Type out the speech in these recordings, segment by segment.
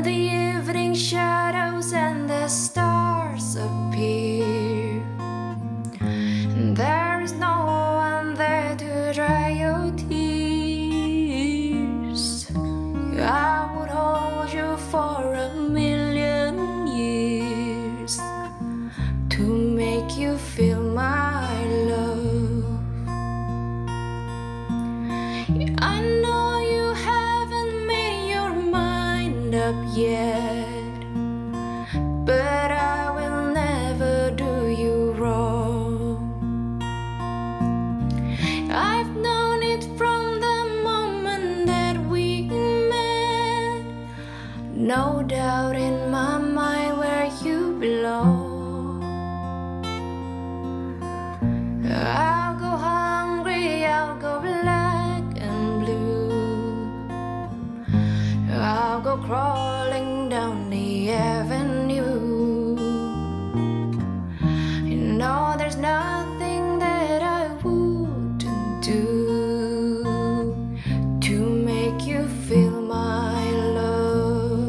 the evening shadows and the stars appear, and there is no one there to dry your tears. I would hold you for 1,000,000 years to make you feel my love. I know you haven't made your mind up yet, but I will never do you wrong. I've known it from the moment that we met, no doubt in my mind where you belong. I'll go hungry, I'll go black and blue, I'll go crawling down the avenue. You know there's nothing that I wouldn't do to make you feel my love.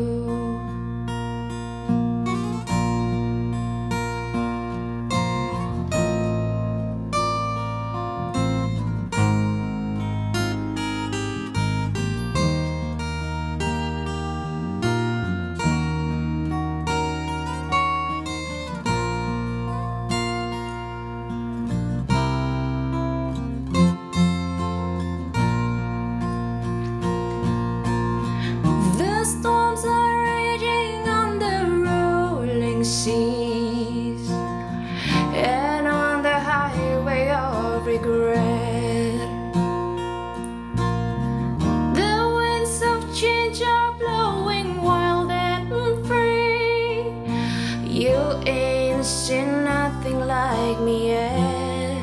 Storms are raging on the rolling seas and on the highway of regret. The winds of change are blowing wild and free. You ain't seen nothing like me yet.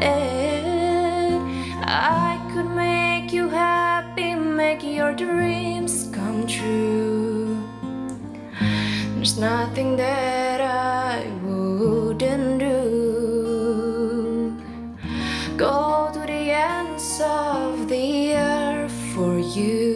I could make you happy, make your dreams come true. There's nothing that I wouldn't do. Go to the ends of the earth for you.